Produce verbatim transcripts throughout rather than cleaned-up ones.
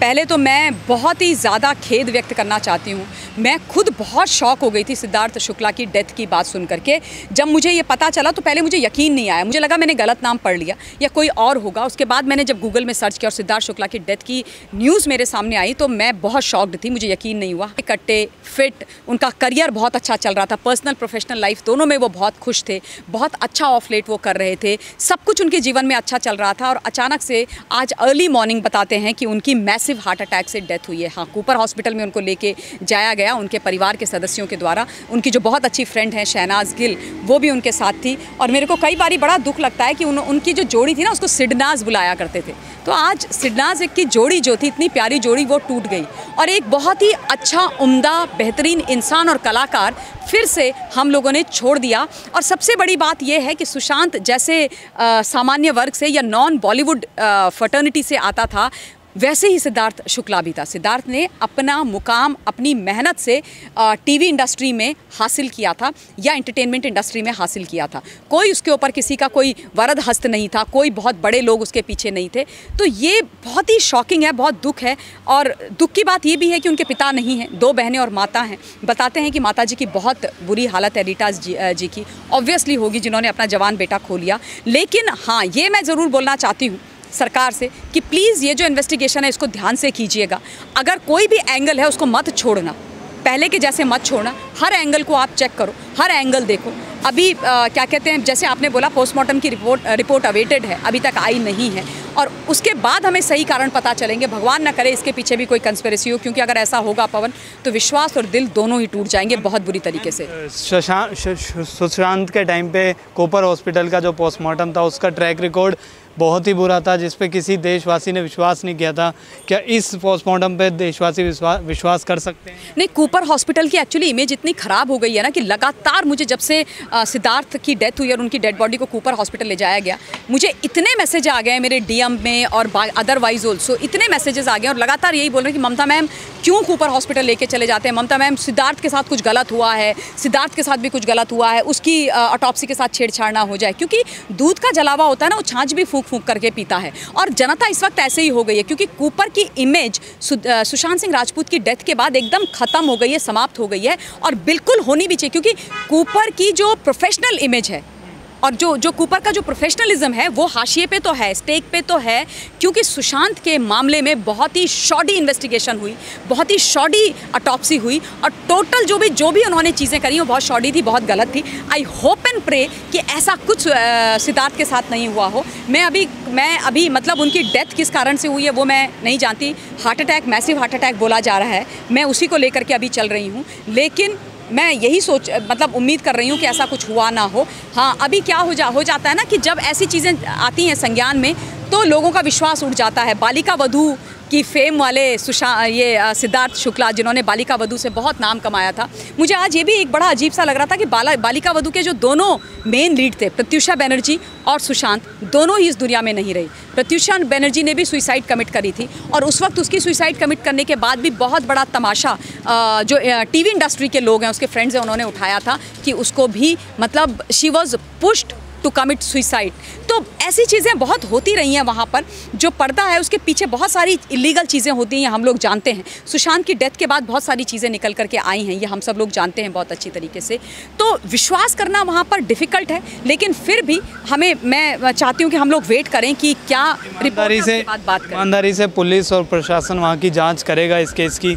पहले तो मैं बहुत ही ज़्यादा खेद व्यक्त करना चाहती हूँ। मैं खुद बहुत शॉक हो गई थी सिद्धार्थ शुक्ला की डेथ की बात सुन करके। जब मुझे ये पता चला तो पहले मुझे यकीन नहीं आया, मुझे लगा मैंने गलत नाम पढ़ लिया या कोई और होगा। उसके बाद मैंने जब गूगल में सर्च किया और सिद्धार्थ शुक्ला की डेथ की न्यूज़ मेरे सामने आई तो मैं बहुत शॉक्ड थी, मुझे यकीन नहीं हुआ। कट्टे फिट, उनका करियर बहुत अच्छा चल रहा था, पर्सनल प्रोफेशनल लाइफ दोनों में वो बहुत खुश थे, बहुत अच्छा ऑफ लेट वो कर रहे थे, सब कुछ उनके जीवन में अच्छा चल रहा था। और अचानक से आज अर्ली मॉर्निंग बताते हैं कि उनकी मैसिव हार्ट अटैक से डेथ हुई है। हाँ, कूपर हॉस्पिटल में उनको लेके जाया गया उनके परिवार के सदस्यों के द्वारा। उनकी जो बहुत अच्छी फ्रेंड है शहनाज गिल, वो भी उनके साथ थी। और मेरे को कई बारी बड़ा दुख लगता है कि उन, उनकी जो जोड़ी थी ना, उसको सिडनाज बुलाया करते थे। तो आज सिडनाज की जोड़ी जो थी, इतनी प्यारी जोड़ी, वो टूट गई। और एक बहुत ही अच्छा, उम्दा, बेहतरीन इंसान और कलाकार फिर से हम लोगों ने छोड़ दिया। और सबसे बड़ी बात यह है कि सुशांत जैसे आ, सामान्य वर्ग से या नॉन बॉलीवुड फर्टर्निटी से आता था, वैसे ही सिद्धार्थ शुक्ला भी था। सिद्धार्थ ने अपना मुकाम अपनी मेहनत से टीवी इंडस्ट्री में हासिल किया था या एंटरटेनमेंट इंडस्ट्री में हासिल किया था। कोई उसके ऊपर किसी का कोई वरद हस्त नहीं था, कोई बहुत बड़े लोग उसके पीछे नहीं थे। तो ये बहुत ही शॉकिंग है, बहुत दुख है। और दुख की बात ये भी है कि उनके पिता नहीं हैं, दो बहनें और माता हैं। बताते हैं कि माता जी की बहुत बुरी हालत है, रीटा जी, जी की ऑब्वियसली होगी, जिन्होंने अपना जवान बेटा खो लिया। लेकिन हाँ, ये मैं ज़रूर बोलना चाहती हूँ सरकार से कि प्लीज़ ये जो इन्वेस्टिगेशन है इसको ध्यान से कीजिएगा। अगर कोई भी एंगल है उसको मत छोड़ना, पहले के जैसे मत छोड़ना। हर एंगल को आप चेक करो, हर एंगल देखो। अभी आ, क्या कहते हैं, जैसे आपने बोला पोस्टमार्टम की रिपोर्ट रिपोर्ट अवेटेड है, अभी तक आई नहीं है। और उसके बाद हमें सही कारण पता चलेंगे। भगवान ना करे इसके पीछे भी कोई कंस्पिरेसी हो, क्योंकि अगर ऐसा होगा पवन, तो विश्वास और दिल दोनों ही टूट जाएंगे बहुत बुरी तरीके से। सुशांत सुशांत के टाइम पे कूपर हॉस्पिटल का जो पोस्टमार्टम था, उसका ट्रैक रिकॉर्ड बहुत ही बुरा था, जिस पे किसी देशवासी ने विश्वास नहीं किया था। क्या इस पोस्टमार्टम पे देशवासी विश्वास विश्वास कर सकते हैं? नहीं, कूपर हॉस्पिटल की एक्चुअली इमेज इतनी ख़राब हो गई है ना कि लगातार मुझे जब से सिद्धार्थ की डेथ हुई और उनकी डेड बॉडी को कूपर हॉस्पिटल ले जाया गया, मुझे इतने मैसेज आ गए मेरे डीएम में और अदरवाइज ऑल्सो इतने मैसेजेस आ गए और लगातार यही बोल रहे हैं कि ममता मैम क्यों कूपर हॉस्पिटल लेके चले जाते हैं, ममता मैम सिद्धार्थ के साथ कुछ गलत हुआ है, सिद्धार्थ के साथ भी कुछ गलत हुआ है, उसकी ऑटोप्सी के साथ छेड़छाड़ ना हो जाए। क्योंकि दूध का जलावा होता है ना, वो छाछ भी फूंक फूंक करके पीता है। और जनता इस वक्त ऐसे ही हो गई है, क्योंकि कूपर की इमेज सुशांत सिंह राजपूत की डेथ के बाद एकदम खत्म हो गई है, समाप्त हो गई है। और बिल्कुल होनी भी चाहिए, क्योंकि कूपर की जो प्रोफेशनल इमेज है और जो जो कूपर का जो प्रोफेशनलिज्म है वो हाशिए पे तो है, स्टेक पे तो है। क्योंकि सुशांत के मामले में बहुत ही शॉडी इन्वेस्टिगेशन हुई, बहुत ही शॉडी ऑटोप्सी हुई और टोटल जो भी जो भी उन्होंने चीज़ें करी वो बहुत शॉडी थी, बहुत गलत थी। आई होप एंड प्रे कि ऐसा कुछ सिद्धार्थ के साथ नहीं हुआ हो। मैं अभी मैं अभी मतलब उनकी डेथ किस कारण से हुई है वो मैं नहीं जानती। Heart attack, massive heart attack बोला जा रहा है, मैं उसी को लेकर के अभी चल रही हूँ। लेकिन मैं यही सोच मतलब उम्मीद कर रही हूँ कि ऐसा कुछ हुआ ना हो। हाँ, अभी क्या हो जा हो जाता है ना कि जब ऐसी चीज़ें आती हैं संज्ञान में तो लोगों का विश्वास उठ जाता है। बालिका वधू की फेम वाले सुशांत ये सिद्धार्थ शुक्ला, जिन्होंने बालिका वधू से बहुत नाम कमाया था, मुझे आज ये भी एक बड़ा अजीब सा लग रहा था कि बाला बालिका वधू के जो दोनों मेन लीड थे, प्रत्युषा बनर्जी और सुशांत, दोनों ही इस दुनिया में नहीं रही। प्रत्युषा बनर्जी ने भी सुसाइड कमिट करी थी और उस वक्त उसकी सुसाइड कमिट करने के बाद भी बहुत बड़ा तमाशा जो टीवी इंडस्ट्री के लोग हैं, उसके फ्रेंड्स हैं, उन्होंने उठाया था कि उसको भी मतलब she was pushed to commit suicide. तो ऐसी चीज़ें बहुत होती रही हैं वहाँ पर। जो पर्दा है उसके पीछे बहुत सारी इलीगल चीज़ें होती हैं, हम लोग जानते हैं। सुशांत की डेथ के बाद बहुत सारी चीज़ें निकल करके आई हैं, ये हम सब लोग जानते हैं बहुत अच्छी तरीके से। तो विश्वास करना वहाँ पर डिफ़िकल्ट है, लेकिन फिर भी हमें मैं चाहती हूँ कि हम लोग वेट करें कि क्या ईमानदारी से बात करें। ईमानदारी से पुलिस और प्रशासन वहाँ की जाँच करेगा इस केस की।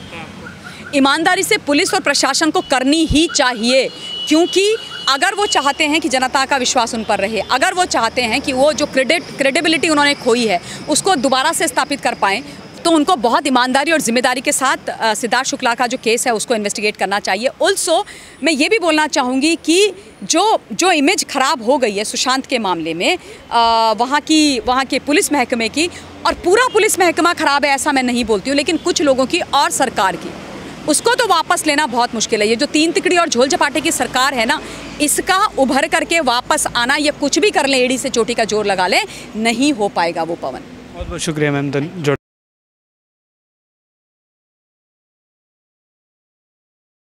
ईमानदारी से पुलिस और प्रशासन को करनी ही चाहिए, क्योंकि अगर वो चाहते हैं कि जनता का विश्वास उन पर रहे, अगर वो चाहते हैं कि वो जो क्रेडिट क्रेडिबिलिटी उन्होंने खोई है उसको दोबारा से स्थापित कर पाएँ, तो उनको बहुत ईमानदारी और जिम्मेदारी के साथ सिद्धार्थ शुक्ला का जो केस है उसको इन्वेस्टिगेट करना चाहिए। ऑल्सो मैं ये भी बोलना चाहूँगी कि जो जो इमेज ख़राब हो गई है सुशांत के मामले में, आ, वहाँ की वहाँ के पुलिस महकमे की, और पूरा पुलिस महकमा ख़राब है ऐसा मैं नहीं बोलती हूँ, लेकिन कुछ लोगों की और सरकार की, उसको तो वापस लेना बहुत मुश्किल है। ये जो तीन तिकड़ी और झोल झपाटे की सरकार है ना, इसका उभर करके वापस आना, ये कुछ भी कर ले, एड़ी से चोटी का जोर लगा ले, नहीं हो पाएगा वो पवन। बहुत बहुत शुक्रिया मैम।